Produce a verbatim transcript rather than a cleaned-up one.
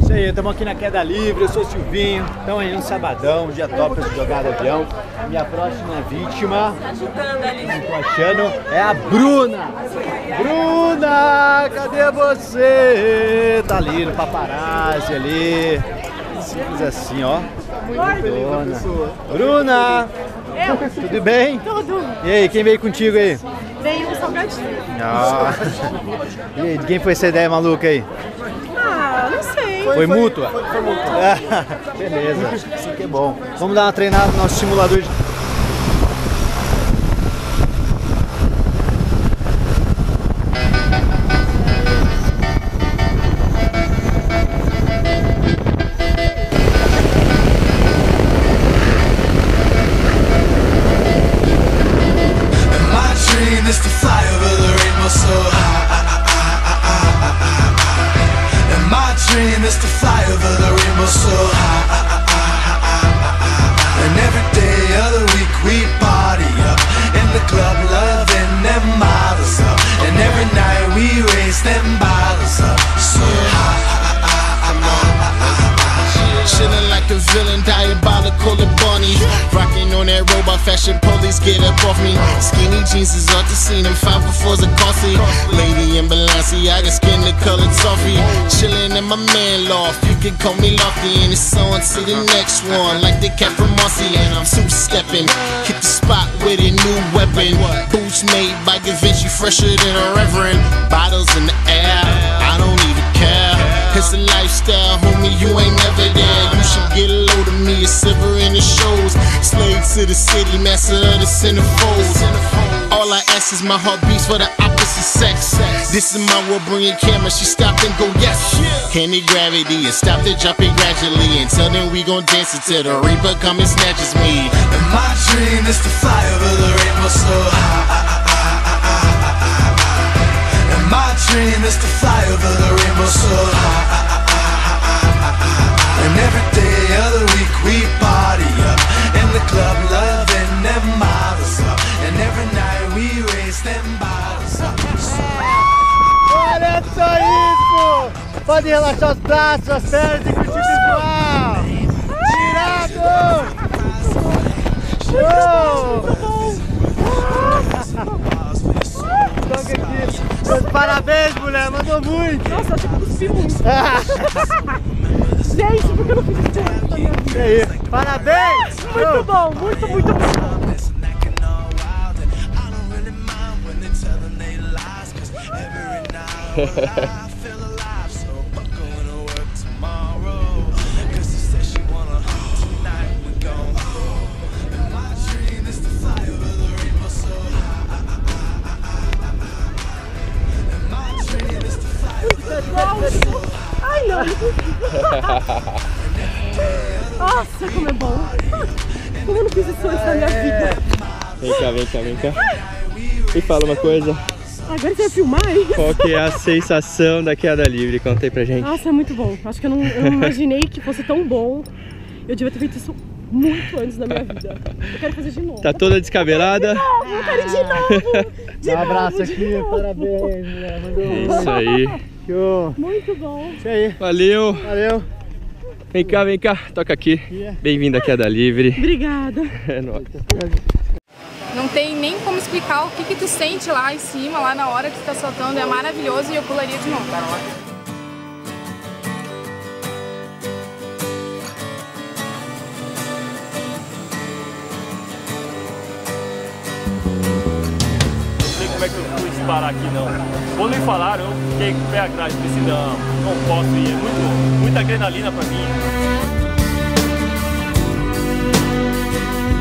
Isso aí, estamos aqui na Queda Livre, eu sou o Silvinho. Estamos aí no sabadão, um dia top pra jogar no avião. Minha próxima vítima, não tô achando, é a Bruna. Bruna, cadê você? Tá ali no paparazzi ali. Simples assim, ó. Bruna. Bruna! Eu? Tudo bem? Tudo. E aí, quem veio contigo aí? Veio um salgadinho. Ah. E aí, de quem foi essa ideia maluca aí? Ah, não sei. Foi, foi mútua? Foi, foi mútua. Ah, beleza, isso aqui é bom. Vamos dar uma treinada no nosso simulador de... villain, diabolical and bunny. Rocking on that robot fashion, police get up off me. Skinny jeans is off the scene, and five befores are costly. Lady in Balenciaga, skin the color toffee. Chillin' in my man loft, you can call me Lofty. And it's on to the next one, like the cat from Marcy. And I'm two-stepping, hit the spot with a new weapon. Boots made by Givenchy, fresher than a reverend. Bottles in the air, I don't even care. It's a lifestyle, homie, you ain't never there. You should get a load of me, a silver in the shows. Slave to the city, master of the centerfolds. All I ask is my heart beats for the opposite sex. This is my world, bring your camera, she stop and go yes. Candy gravity and stop to drop it gradually. Until then we gon' dance until the reaper come and snatches me. And my dream is to fly over the rainbow so high. And my dream is to fly over the rainbow so high. And every day of the week we party up in the club, loving them models up. And every night we raise them bottles up. Olha só isso! Pode relaxar os braços, as pernas e curtir o visual! Tirado! Toca aqui! Parabéns, mulher! Mandou muito! Nossa, eu acho que eu cuspi muito! Gente, por que eu não fiz isso na minha vida? E aí? Parabéns! Muito bom, muito, muito bom! Ai, não! Nossa, como é bom! Como eu não fiz isso antes na minha vida! Vem cá, vem cá, vem cá. Me fala uma coisa. Agora você vai filmar isso? Qual que é a sensação da queda livre? Conta aí pra gente. Nossa, é muito bom. Acho que eu não, eu não imaginei que fosse tão bom. Eu devia ter feito isso muito antes na minha vida. Eu quero fazer de novo. Tá toda descabelada? Eu quero ir de novo! De um abraço novo, aqui, novo. parabéns, mulher. Mandou É isso aí. Show. Muito bom. Isso aí. Valeu. Valeu. Vem cá, vem cá. Toca aqui. Bem-vindo à queda livre. Obrigada. É nóis. Não tem nem como explicar o que que tu sente lá em cima, lá na hora que tu tá soltando. É maravilhoso e eu pularia de novo. Como é que eu fui disparar aqui não. Quando me falaram, eu fiquei com o pé atrás, pensei, não, não posso ir, é muito, muita adrenalina pra mim.